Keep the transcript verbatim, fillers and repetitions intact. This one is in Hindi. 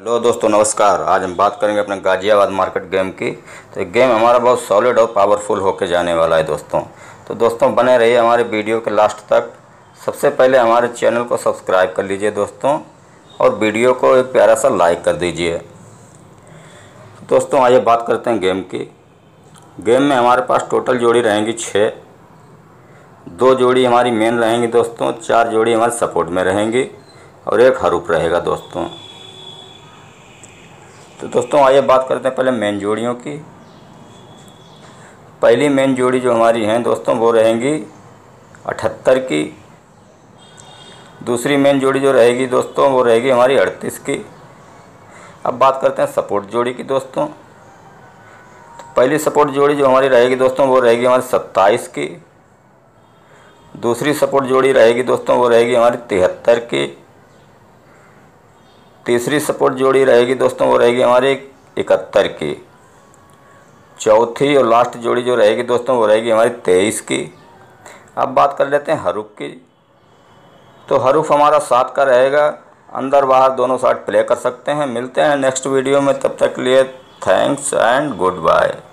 हेलो दोस्तों, नमस्कार। आज हम बात करेंगे अपने गाज़ियाबाद मार्केट गेम की। तो ये गेम हमारा बहुत सॉलिड और पावरफुल होके जाने वाला है दोस्तों। तो दोस्तों बने रहिए हमारे वीडियो के लास्ट तक। सबसे पहले हमारे चैनल को सब्सक्राइब कर लीजिए दोस्तों, और वीडियो को एक प्यारा सा लाइक कर दीजिए। दोस्तों आइए बात करते हैं गेम की। गेम में हमारे पास टोटल जोड़ी रहेंगी छः। दो जोड़ी हमारी मेन रहेंगी दोस्तों, चार जोड़ी हमारे सपोर्ट में रहेंगी और एक हरूप रहेगा दोस्तों। तो दोस्तों आइए बात करते हैं पहले मेन जोड़ियों की। पहली मेन जोड़ी जो हमारी हैं दोस्तों वो रहेंगी अठहत्तर की। दूसरी मेन जोड़ी जो रहेगी दोस्तों वो रहेगी हमारी अड़तीस की। अब बात करते हैं सपोर्ट जोड़ी की दोस्तों। तो पहली सपोर्ट जोड़ी जो हमारी रहेगी दोस्तों वो रहेगी हमारी सत्ताईस की। दूसरी सपोर्ट जोड़ी रहेगी दोस्तों वो रहेगी हमारी तिहत्तर की। तीसरी सपोर्ट जोड़ी रहेगी दोस्तों वो रहेगी हमारी इकहत्तर की। चौथी और लास्ट जोड़ी जो रहेगी दोस्तों वो रहेगी हमारी तेईस की। अब बात कर लेते हैं हरूप की। तो हरूप हमारा सात का रहेगा, अंदर बाहर दोनों साइड प्ले कर सकते हैं। मिलते हैं नेक्स्ट वीडियो में, तब तक के लिए थैंक्स एंड गुड बाय।